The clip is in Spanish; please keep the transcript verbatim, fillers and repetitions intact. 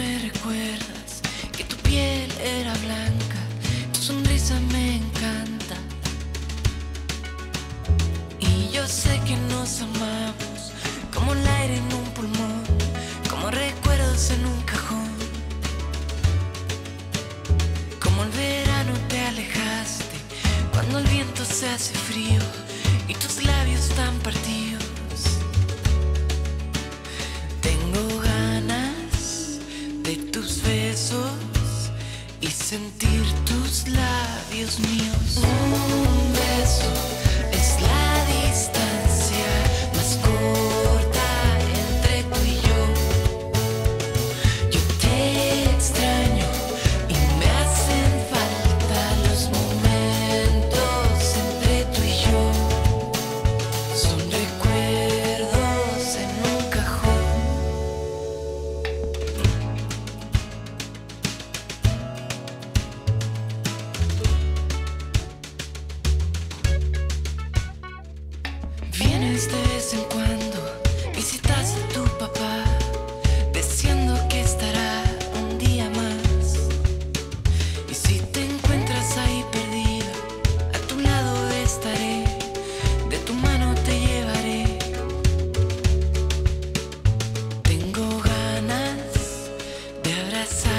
me recuerdas que tu piel era blanca, tu sonrisa me encanta. Y yo sé que nos amamos como el aire en un pulmón, como recuerdos en un cajón. Como el verano te alejaste, cuando el viento se hace frío y tus labios están partidos. Tengo ganas de tus besos y sentir tus labios míos. Un beso es la distancia más corta entre tú y yo. Yo te extraño y me hacen falta los momentos entre tú y yo. Son recuerdos en un cajón. Vienes de vez en cuando, visitas a tu papá, diciendo que estará un día más. Y si te encuentras ahí perdida, a tu lado estaré, de tu mano te llevaré. Tengo ganas de abrazar